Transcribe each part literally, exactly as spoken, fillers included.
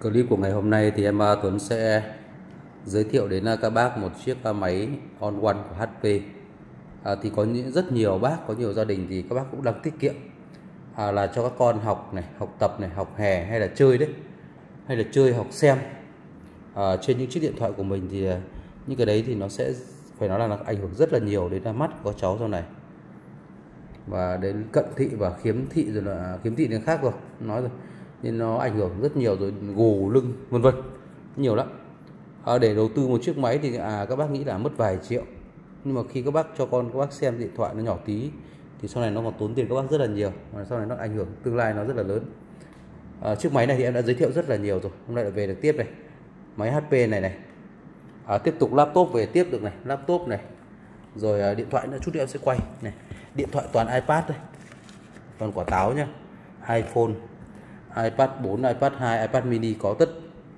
Clip của ngày hôm nay thì em Tuấn sẽ giới thiệu đến các bác một chiếc máy On One của hát pê. À, thì có những rất nhiều bác, có nhiều gia đình thì các bác cũng đang tiết kiệm à, là cho các con học này, học tập này, học hè hay là chơi đấy, hay là chơi học xem à, trên những chiếc điện thoại của mình thì những cái đấy thì nó sẽ phải nói là nó ảnh hưởng rất là nhiều đến mắt của cháu sau này, và đến cận thị và khiếm thị, rồi là khiếm thị đến khác rồi nói rồi, nên nó ảnh hưởng rất nhiều, rồi gù lưng vân vân, nhiều lắm. À, để đầu tư một chiếc máy thì à, các bác nghĩ là mất vài triệu, nhưng mà khi các bác cho con các bác xem điện thoại nó nhỏ tí thì sau này nó còn tốn tiền các bác rất là nhiều, và sau này nó ảnh hưởng tương lai nó rất là lớn. À, chiếc máy này thì em đã giới thiệu rất là nhiều rồi, hôm nay lại về được tiếp này, máy hát pê này này. À, tiếp tục laptop về tiếp được này, laptop này, rồi à, điện thoại nữa, chút nữa em sẽ quay này. Điện thoại toàn iPad đây, toàn quả táo nhá, iPhone, iPad bốn, iPad hai, iPad mini có tất.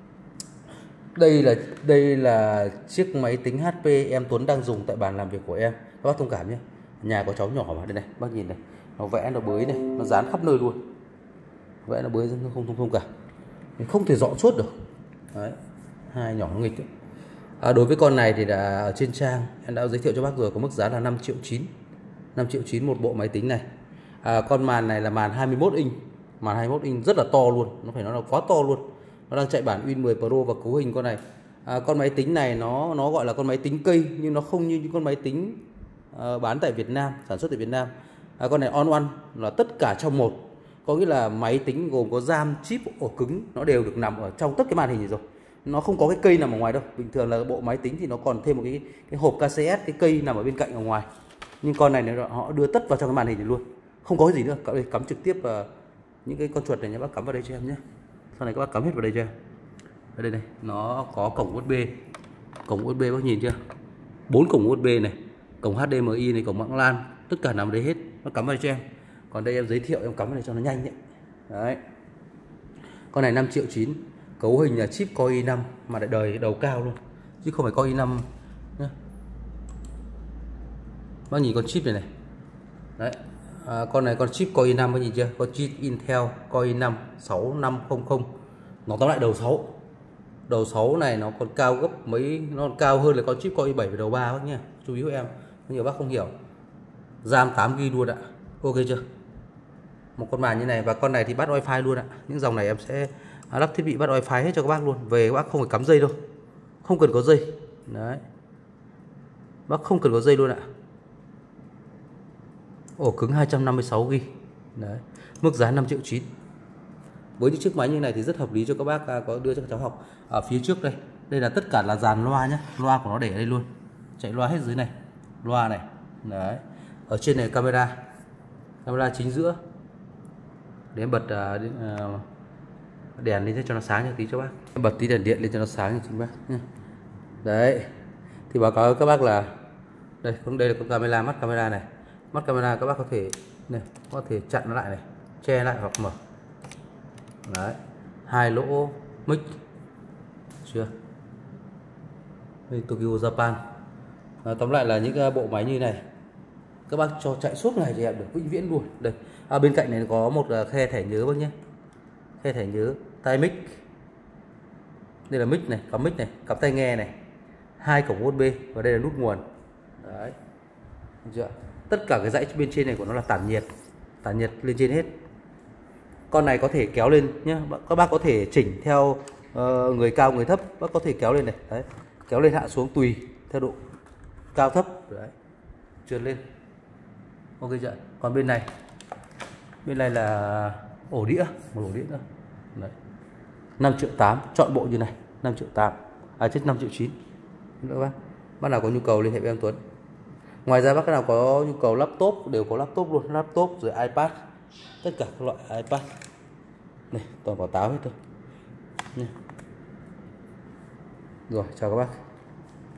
Đây là đây là chiếc máy tính hát pê em Tuấn đang dùng tại bàn làm việc của em, các bác thông cảm nhé. Nhà có cháu nhỏ mà, đây này bác nhìn này, nó vẽ nó bới này, nó dán khắp nơi luôn, vẽ nó bới nó không thông thông cả, mình không thể dọn suốt được đấy, hai nhỏ nghịch ấy. À, đối với con này thì đã ở trên trang em đã giới thiệu cho bác rồi, có mức giá là năm triệu chín, năm triệu chín một bộ máy tính này. À, con màn này là màn hai mươi mốt inch, màn hai mươi mốt inch rất là to luôn, nó phải nói là quá to luôn. Nó đang chạy bản Win mười Pro và cấu hình con này. À, con máy tính này nó nó gọi là con máy tính cây, nhưng nó không như những con máy tính uh, bán tại Việt Nam, sản xuất tại Việt Nam. À, con này On One là tất cả trong một, có nghĩa là máy tính gồm có RAM, chip, ổ cứng nó đều được nằm ở trong tất cái màn hình này rồi, nó không có cái cây nằm ở ngoài đâu. Bình thường là bộ máy tính thì nó còn thêm một cái cái hộp ca xê ét, cái cây nằm ở bên cạnh ở ngoài, nhưng con này họ đưa tất vào trong cái màn hình này luôn, không có cái gì nữa. Các đây cắm trực tiếp vào những cái con chuột này nhé, bác cắm vào đây cho em nhé. Sau này các bác cắm hết vào đây cho em. Ở đây này, nó có cổng u ét bê, cổng u ét bê bác nhìn chưa, bốn cổng u ét bê này, cổng hát đê em i này, cổng mạng LAN, tất cả nằm ở đây hết, bác cắm vào đây cho em. Còn đây em giới thiệu, em cắm vào đây cho nó nhanh nhé. Đấy, con này năm triệu chín, cấu hình là chip Core i năm mà lại đời đầu cao luôn, chứ không phải Core i năm nhé. Bác nhìn con chip này này, đấy. À, con này con chip Core i năm, bác nhìn chưa, con chip Intel Core i năm sáu năm không không, nó tóm lại đầu sáu, đầu sáu này nó còn cao gấp mấy, nó còn cao hơn là con chip Core i bảy về đầu ba bác nhé, chú ý của em, nhiều bác không hiểu. RAM tám gi ga bai luôn ạ, ok chưa, một con màn như này. Và con này thì bắt wifi luôn ạ, những dòng này em sẽ lắp thiết bị bắt wifi hết cho các bác luôn, về các bác không phải cắm dây đâu, không cần có dây đấy, bác không cần có dây luôn ạ. Ổ cứng hai trăm năm mươi sáu gi ga bai đấy, mức giá năm triệu chín. Với những chiếc máy như này thì rất hợp lý cho các bác có đưa cho các cháu học. Ở phía trước đây, đây là tất cả là dàn loa nhé, loa của nó để ở đây luôn, chạy loa hết dưới này, loa này đấy. Ở trên này camera, camera chính giữa, để em bật uh, đèn lên cho nó sáng một tí cho bác, em bật tí đèn điện lên cho nó sáng cho bác nhé. Đấy, thì báo cáo các bác là đây, đây là con camera, mắt camera này, mắt camera các bác có thể này, có thể chặn nó lại này, che lại hoặc mở. Đấy, hai lỗ mic chưa, đây Tokyo Japan. À, tóm lại là những bộ máy như này các bác cho chạy suốt ngày thì em được vĩnh viễn luôn. Đây, à, bên cạnh này có một khe thẻ nhớ bác nhé, khe thẻ nhớ, tai mic, đây là mic này, cắm mic này, cắm tai nghe này, hai cổng u ét bê, và đây là nút nguồn. Đấy, được chưa? Tất cả cái dãy bên trên này của nó là tản nhiệt, tản nhiệt lên trên hết. Con này có thể kéo lên nhé, các bác có thể chỉnh theo uh, người cao người thấp, bác có thể kéo lên này, đấy, kéo lên hạ xuống tùy theo độ cao thấp, đấy, trượt lên, ok chưa? Còn bên này, bên này là ổ đĩa, một ổ đĩa nữa, đấy, năm triệu tám, chọn bộ như này, năm triệu tám, à chết năm triệu chín. Nữa bác, bác nào có nhu cầu liên hệ với em Tuấn. Ngoài ra bác nào có nhu cầu laptop đều có laptop luôn, laptop rồi iPad, tất cả các loại iPad này, toàn quả táo hết thôi. Rồi, chào các bác.